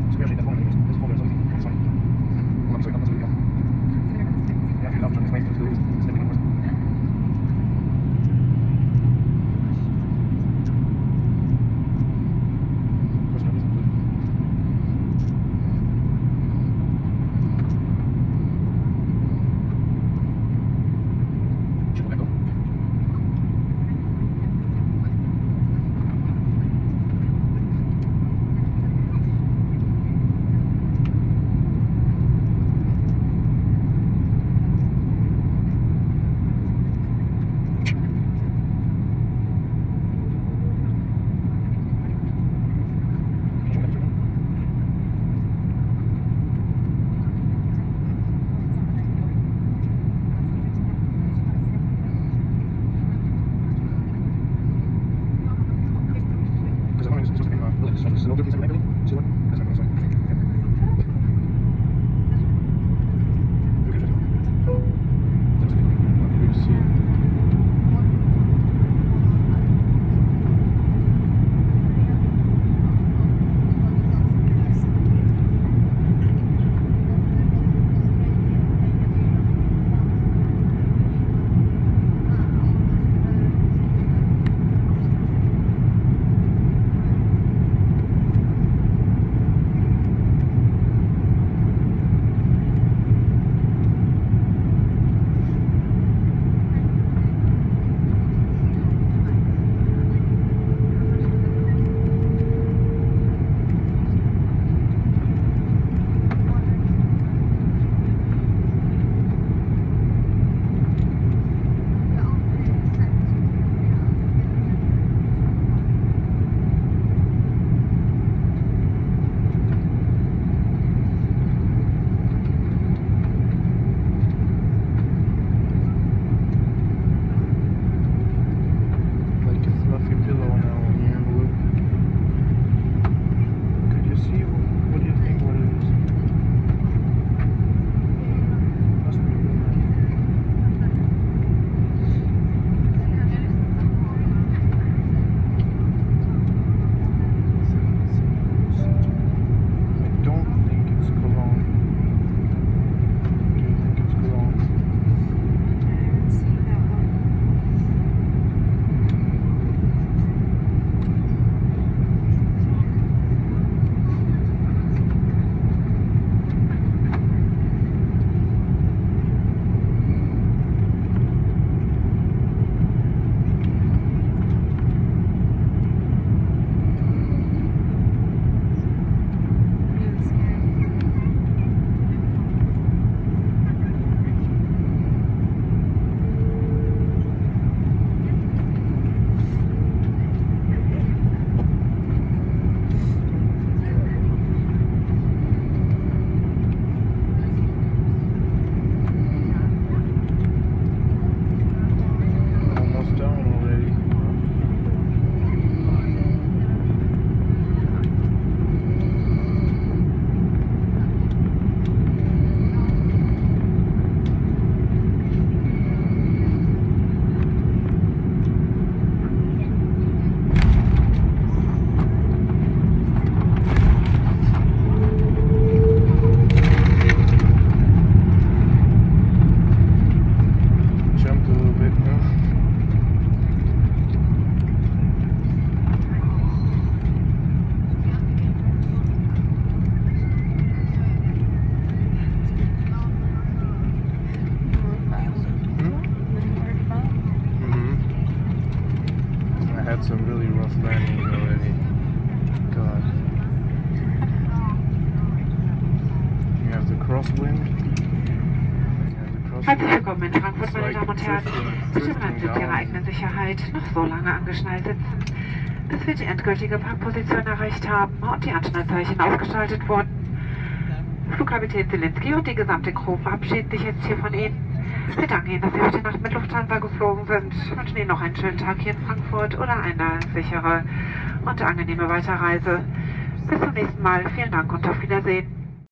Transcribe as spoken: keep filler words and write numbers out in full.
had some really rough landings already. God. You have the crosswind. Herzlich willkommen in Frankfurt, meine Damen und Herren. Bitte bleiben Sie zu Ihrer eigenen Sicherheit noch so lange angeschnallt sitzen, bis wir die endgültige Parkposition erreicht haben und die Anschnallzeichen ausgeschaltet wurden. Flugkapitän Zielinski und die gesamte Crew verabschieden sich jetzt hier von Ihnen. Wir danken Ihnen, dass Sie heute Nacht mit Lufthansa geflogen sind. Wir wünschen Ihnen noch einen schönen Tag hier in Frankfurt oder eine sichere und angenehme Weiterreise. Bis zum nächsten Mal. Vielen Dank und auf Wiedersehen.